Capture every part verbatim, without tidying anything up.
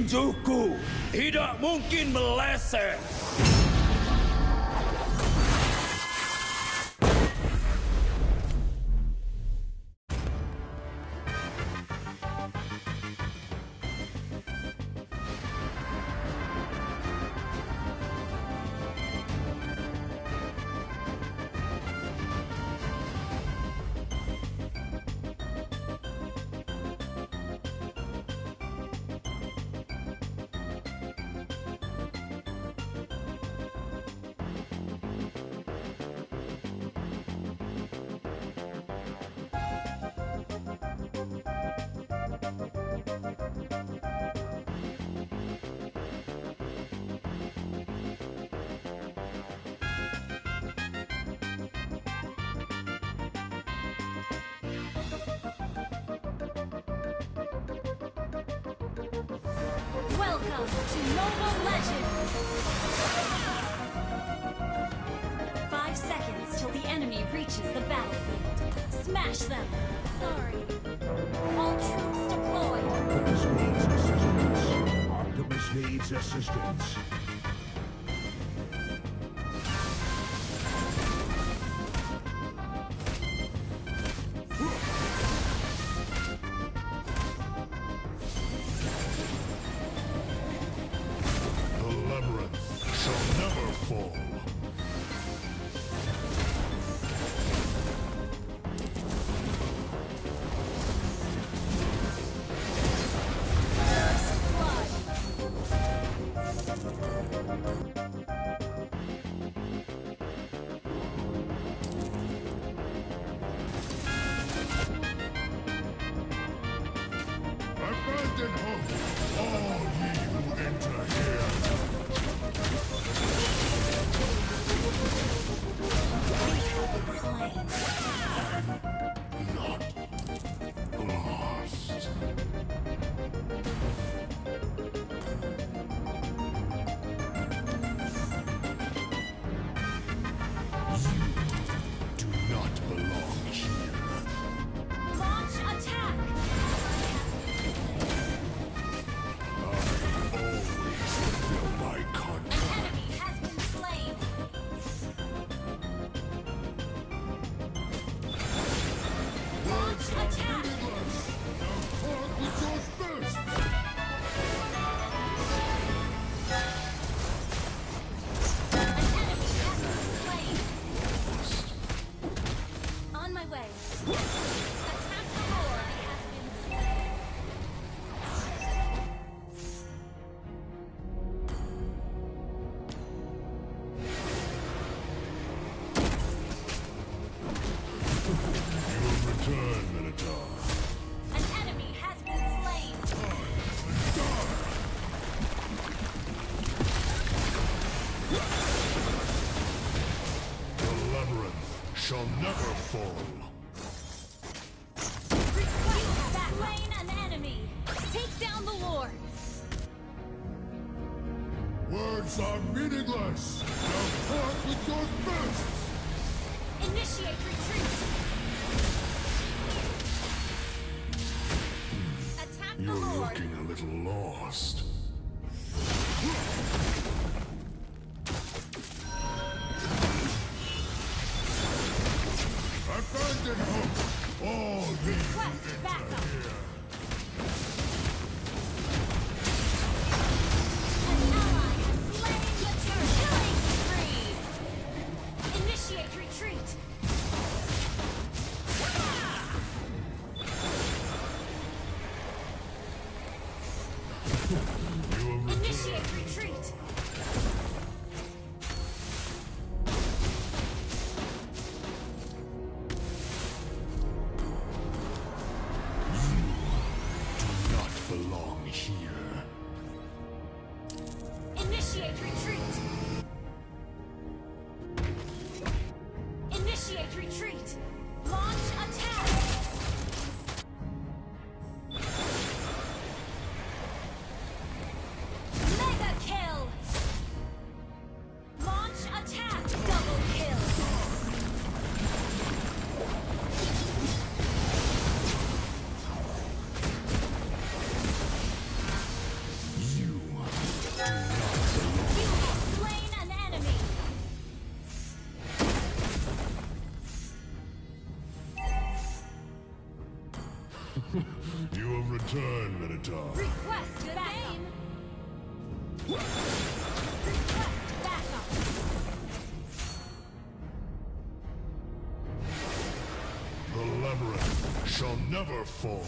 Tinjuku tidak mungkin meleset. Welcome to Mobile Legends! Five seconds till the enemy reaches the battlefield. Smash them! Sorry. All troops deployed! Optimus needs assistance. Optimus needs assistance. Shall never fall. Request that slain an enemy. Take down the Lord. Words are meaningless. Now part with your fists. Initiate retreat. Attack the You're Lord. looking a little lost. Abandon hope! All ye who Request enter backup. here! An ally has slain the turret. Killing spree. Initiate retreat. You have Initiate returned. retreat. Do not belong here. Initiate retreat. Initiate retreat. Launch attack. Mega kill. Launch attack. Double kill. You You have returned, Minotaur. Request Good game. Request backup. The labyrinth shall never fall.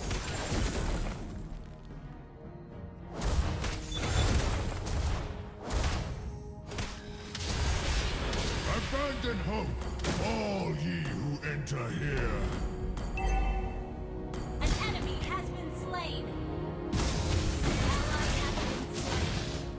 Abandon hope, all ye who enter here. An enemy has been slain. An ally has been slain.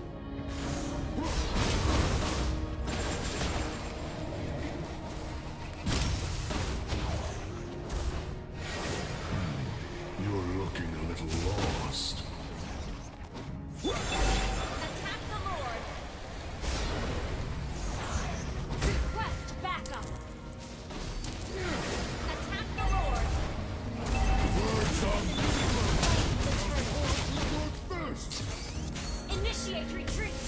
You're looking a little lost. Attack the Lord. Request backup. Attack the Lord. Words on The turtle. your first. Initiate retreat.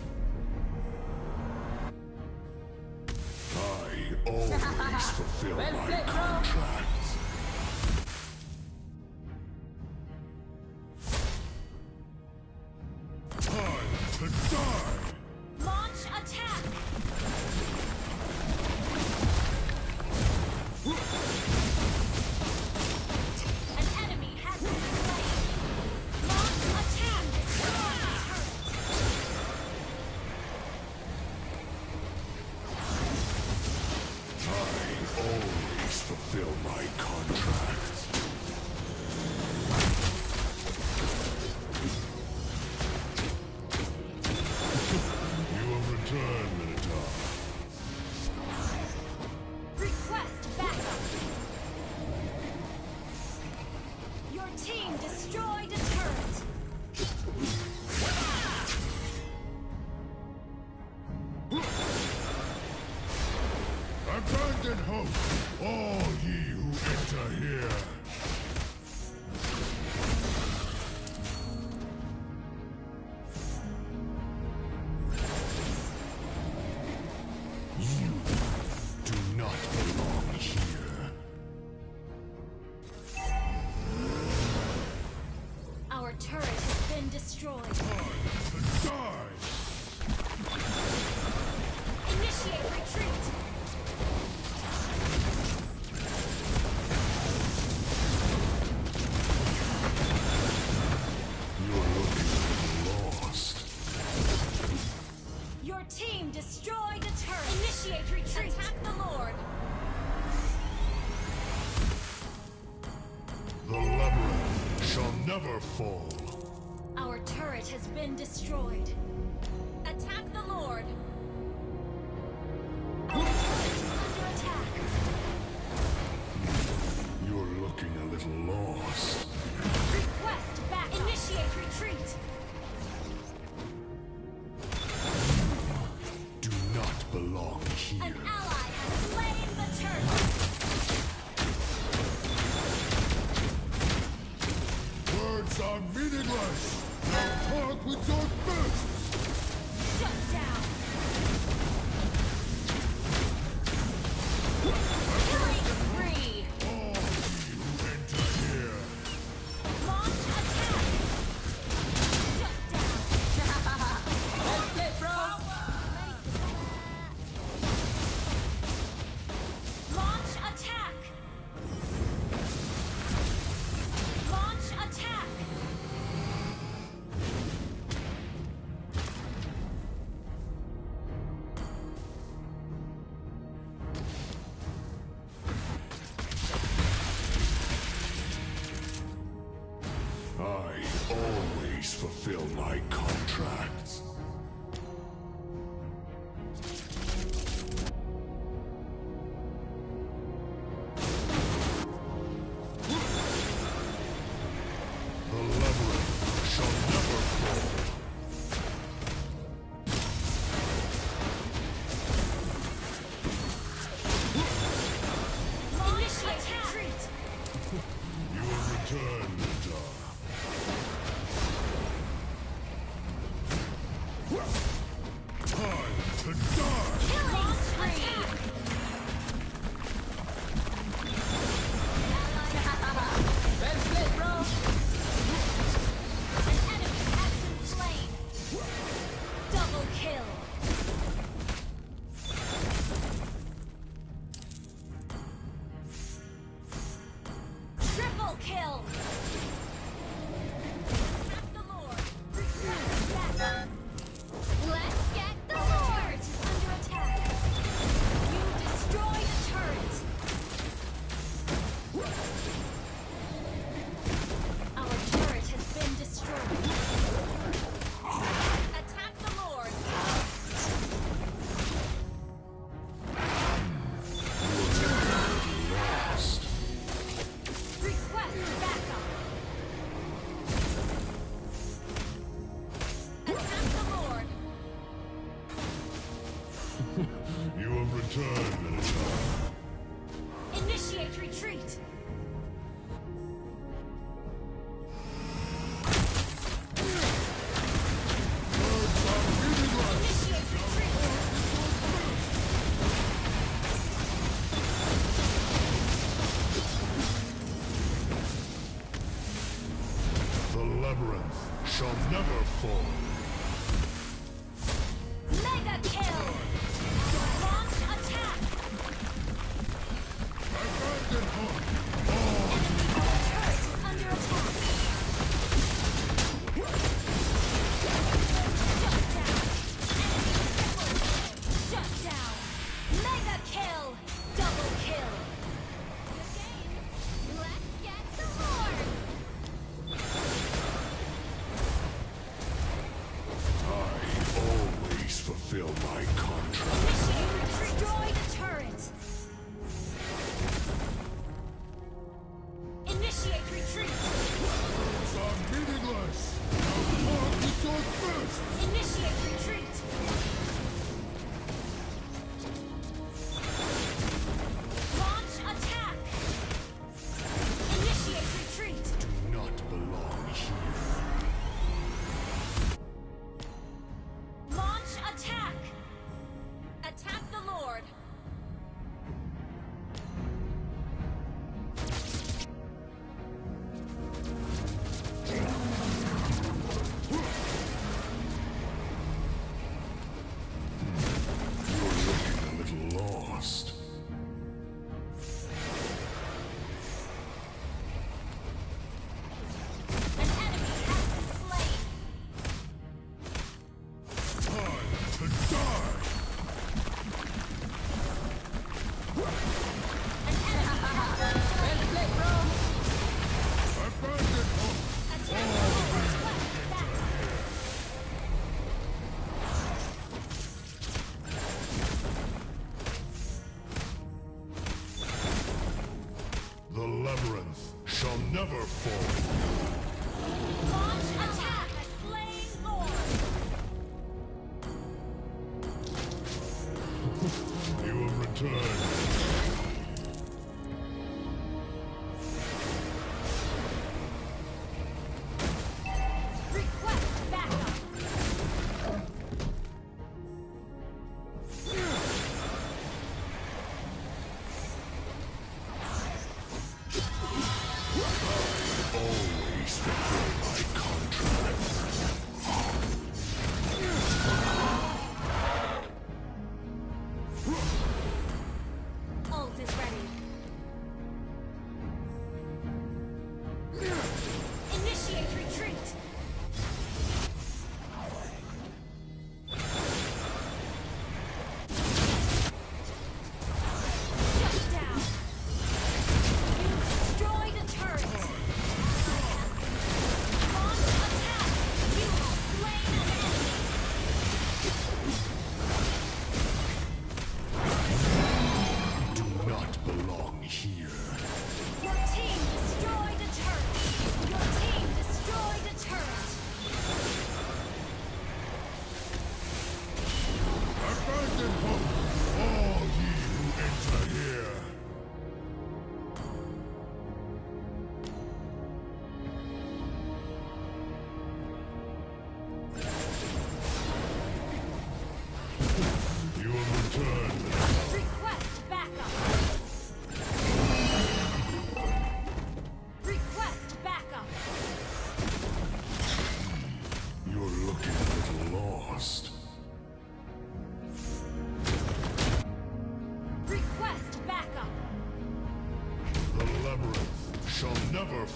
I always fulfill my contracts. Time to die! Launch attack. An enemy has been slain. Launch attack. Destroy the turret. I always fulfill my contracts. You have returned, Minotaur. Request backup. Your team destroyed a turret. Abandon hope, all ye who enter here. You do not belong here. Our turret has been destroyed. Time to die! Initiate retreat. You're looking a little lost. Your team destroyed a turret. Initiate retreat. Attack the Lord. The labyrinth shall never fall. Our turret has been destroyed. Attack the Lord. Our turret is under attack. You're looking a little lost. Request back. Initiate retreat. Do not belong An here. ally has slain the turret. Words are meaningless. Now talk with your fists. Shut down. Killing spree. All ye who enter here. Launch attack. Shut down. Let's play, bro. Launch attack. Launch attack. I always fulfill my contracts. The labyrinth shall never fall. Initiate retreat. You have returned, Minotaur. Time to die! Killing spree. Well played, kill! Attack the Lord! Request backup! Let's get the Lord! Is under attack! You destroyed a turret! Our turret has been destroyed! Attack the Lord! Request backup! Attack the Lord! You have returned, Minotaur. Initiate retreat! Words are meaningless. Initiate retreat! The labyrinth shall never fall. Mega kill! Launch attack! Abandon hook. Our turret is under attack! Shut down! Enemy triple kill! Shut down! Mega kill! Double kill! Good game! Let's get the Lord! I always fulfill my contract. Initiate destroy the turret! Initiate retreat! Words are meaningless. Now part with your fist. Initiate retreat! Launch attack! Initiate retreat! Do not belong here. Launch attack! Attack the Lord! You're looking a little lost. An enemy has been slain! Time to die. An enemy has been slain! Well played, bro. Abandon hook. Attack the Lord's west back! The labyrinth shall never fall. Launch attack! Slain Lord! You have returned. Request backup! Always fulfill my contract. Ult is ready. Initiate retreat! Shut down! You destroyed a turret! Launch attack!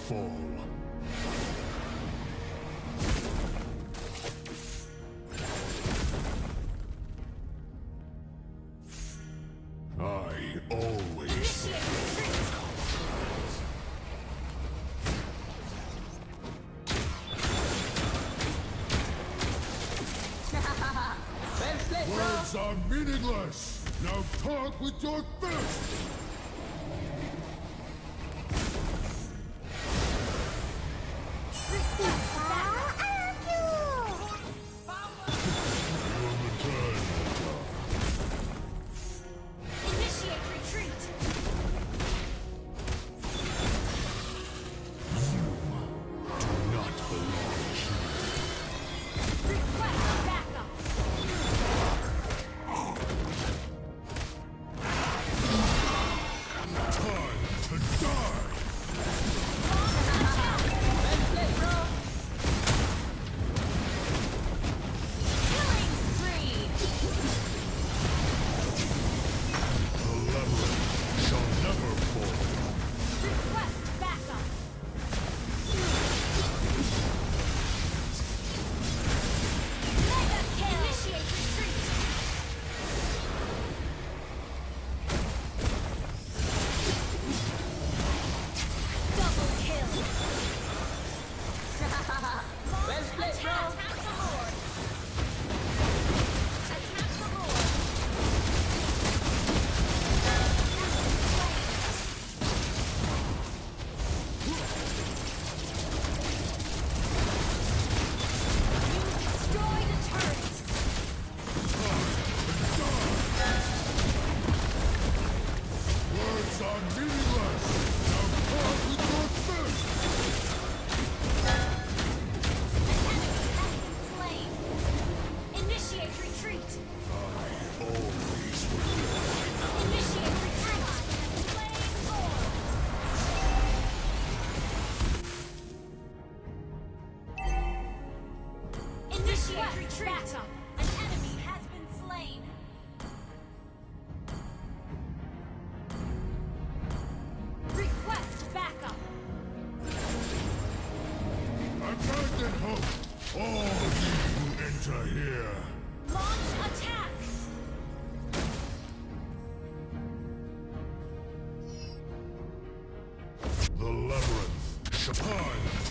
fall. I always Initiate retreat. Well played, bro. Words are meaningless. Now talk with your fist. Your turn. Initiate retreat. Do not belong here. Request backup. Time to die. Well played, bro. Killing spree. The labyrinth shall never fall. Request backup. Mega kill. Initiate retreat. Double kill. Well played, bro. Attack the Lord. Attack the Lord. You destroyed a turret. Words are meaningless. Now talk with your fist. Slain. Initiate retreat. Always will. Initiate retreat. Slain Lord. Initiate retreat. An enemy has been slain. Request backup. Abandon hope. All ye who enter here. Launch attack. The labyrinth. Time